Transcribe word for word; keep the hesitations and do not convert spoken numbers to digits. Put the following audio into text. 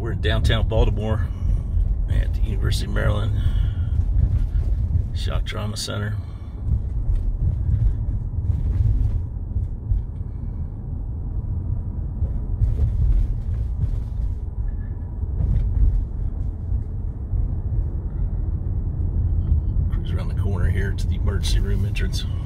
We're in downtown Baltimore at the University of Maryland Shock Trauma Center. Cruise around the corner here to the emergency room entrance.